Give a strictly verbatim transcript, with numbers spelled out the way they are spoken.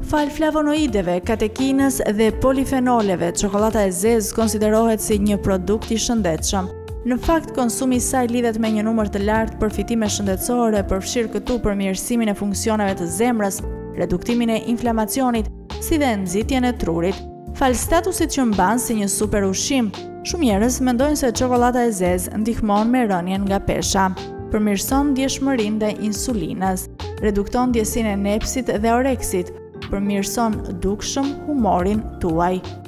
Fal flavonoideve, katekinës dhe polifenoleve, çokolata e zezë konsiderohet si një produkt i shëndetshëm. Në fakt, konsumi i saj lidhet me një numër të lartë përfitime shëndetësore, përfshirë këtu përmirësimin e funksioneve të zemrës, reduktimin e inflamacionit, si dhe nxitjen e trurit. Fal statusit që mban si një super ushqim, shumë njerëz mendojnë se çokolata e zezë ndihmon me rënien nga pesha, përmirëson ndjeshmërinë dhe insulinës, redukton ndjesinë e nepsit dhe oreksit, përmirëson dukshëm humorin tuaj.